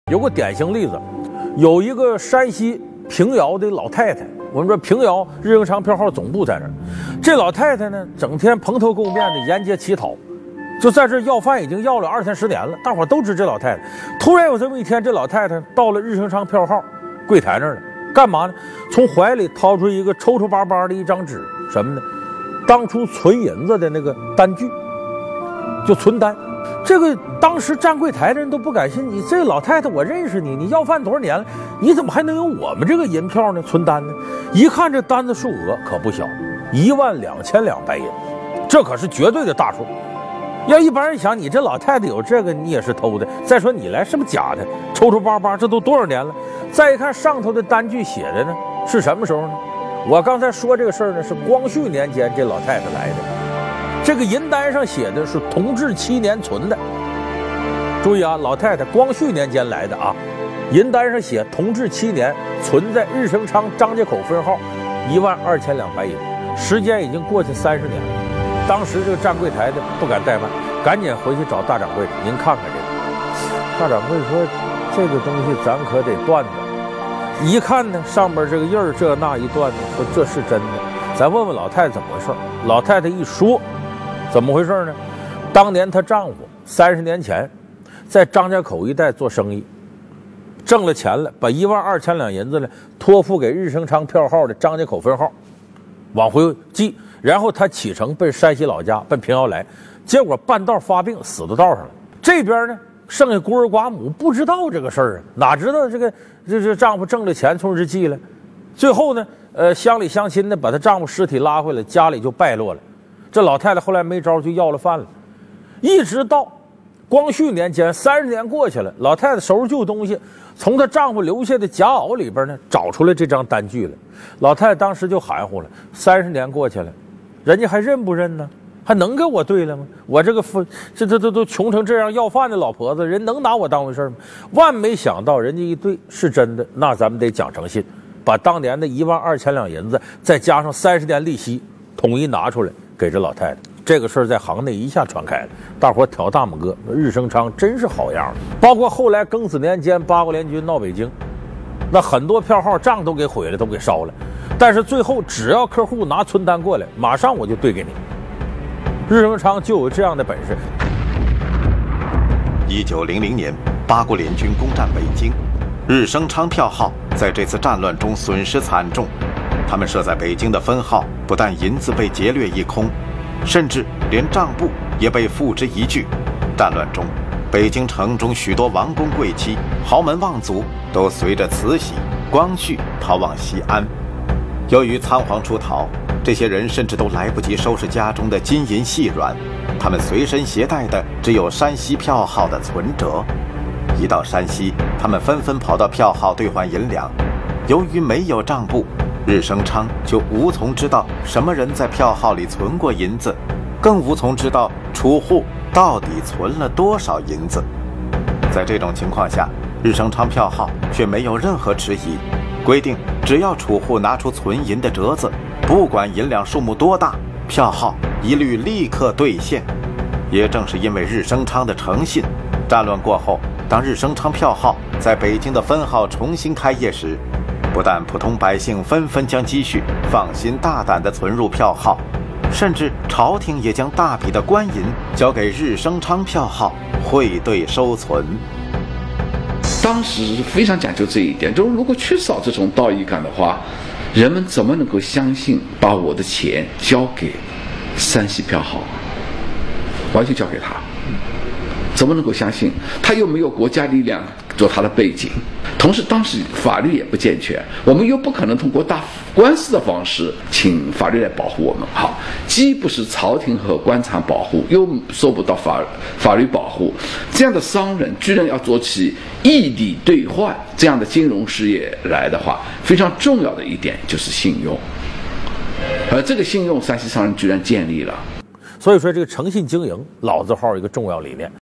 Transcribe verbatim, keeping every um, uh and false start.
有个典型例子，有一个山西平遥的老太太，我们说平遥日营长票号总部在那儿。这老太太呢，整天蓬头垢面的沿街乞讨，就在这要饭已经要了二三十年了，大伙都知这老太太。突然有这么一天，这老太太到了日营长票号柜台那儿了，干嘛呢？从怀里掏出一个抽抽巴巴的一张纸，什么呢？当初存银子的那个单据，就存单。这个当时站柜台的人都不敢信，你这个老太太我认识你，你要饭多少年了，你怎么还能有我们这个银票呢？存单呢？一看这单子数额可不小，一万两千两白银，这可是绝对的大数。要一般人想，你这老太太有这个，你也是偷的。再说你来是不是假的？抽抽巴巴，这都多少年了？再一看上头的单据写的呢，是什么时候呢？我刚才说这个事儿呢，是光绪年间这老太太来的。这个银单上写的是同治七年存的，注意啊，老太太光绪年间来的啊，银单上写同治七年存在日升昌张家口分号一万二千两白银，时间已经过去三十年了。当时这个站柜台的不敢怠慢，赶紧回去找大掌柜的，您看看这个。大掌柜说这个东西咱可得断的，一看呢上面这个印儿这那一断呢，说这是真的，咱问问老太太怎么回事。老太太一说。怎么回事呢？当年她丈夫三十年前在张家口一带做生意，挣了钱了，把一万二千两银子呢托付给日升昌票号的张家口分号，往回寄。然后他启程奔山西老家，奔平遥来，结果半道发病，死到道上了。这边呢，剩下孤儿寡母不知道这个事儿啊，哪知道这个这这丈夫挣了钱从这寄了。最后呢，呃，乡里乡亲的把她丈夫尸体拉回来，家里就败落了。这老太太后来没招，就要了饭了，一直到光绪年间，三十年过去了，老太太收拾旧东西，从她丈夫留下的夹袄里边呢找出来这张单据了。老太太当时就含糊了，三十年过去了，人家还认不认呢？还能给我对了吗？我这个这这这都穷成这样要饭的老婆子，人能拿我当回事吗？万没想到人家一对是真的，那咱们得讲诚信，把当年的一万二千两银子再加上三十年利息统一拿出来给这老太太。这个事儿在行内一下传开了，大伙挑大拇哥，日升昌真是好样的。包括后来庚子年间八国联军闹北京，那很多票号账都给毁了，都给烧了，但是最后只要客户拿存单过来，马上我就兑给你。日升昌就有这样的本事。 一九零零年，八国联军攻占北京，日升昌票号在这次战乱中损失惨重。他们设在北京的分号不但银子被劫掠一空，甚至连账簿也被付之一炬。战乱中，北京城中许多王公贵戚、豪门望族都随着慈禧、光绪逃往西安。由于仓皇出逃，这些人甚至都来不及收拾家中的金银细软，他们随身携带的只有山西票号的存折。一到山西，他们纷纷跑到票号兑换银两。由于没有账簿，日升昌就无从知道什么人在票号里存过银子，更无从知道储户到底存了多少银子。在这种情况下，日升昌票号却没有任何迟疑，规定只要储户拿出存银的折子，不管银两数目多大，票号一律立刻兑现。也正是因为日升昌的诚信，战乱过后，当日升昌票号在北京的分号重新开业时，不但普通百姓纷纷将积蓄放心大胆地存入票号，甚至朝廷也将大笔的官银交给日升昌票号汇兑收存。 当时非常讲究这一点，就是如果缺少这种道义感的话，人们怎么能够相信把我的钱交给山西票号，完全交给他？怎么能够相信？他又没有国家力量做他的背景，同时当时法律也不健全，我们又不可能通过打官司的方式请法律来保护我们。好，既不是朝廷和官场保护，又受不到法法律保护，这样的商人居然要做起异地兑换这样的金融事业来的话，非常重要的一点就是信用，而这个信用山西商人居然建立了。 所以说这个诚信经营，老字号一个重要理念。